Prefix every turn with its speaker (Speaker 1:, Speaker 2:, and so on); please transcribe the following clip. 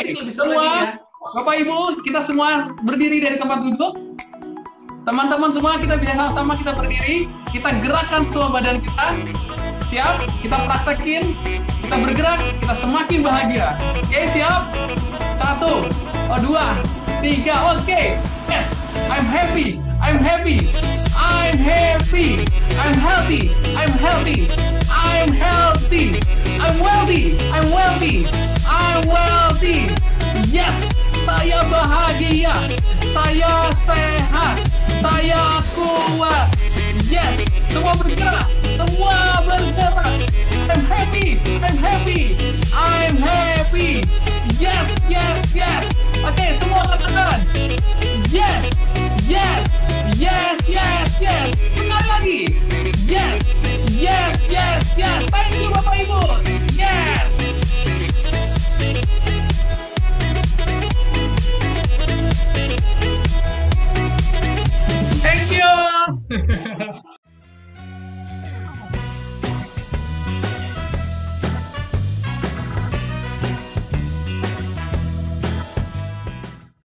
Speaker 1: lebih seru lagi ya. Bapak Ibu, kita semua berdiri dari tempat duduk. Teman-teman semua, kita bisa sama-sama kita berdiri. Kita gerakkan semua badan kita. Siap? Kita praktekin. Kita bergerak. Kita semakin bahagia. Oke, siap? 1, 2, 3. Oke. Yes. I'm happy. I'm happy. I'm happy. I'm healthy. I'm healthy. I'm healthy. I'm wealthy. I'm wealthy. I'm wealthy. Yes. Saya bahagia, saya sehat, saya kuat. Yes, semua bergerak, semua bergerak. I'm happy, I'm happy, I'm happy. Yes, yes, yes. Oke, semua katakan. Yes, yes, yes, yes, yes. Sekali lagi. Yes, yes, yes, yes.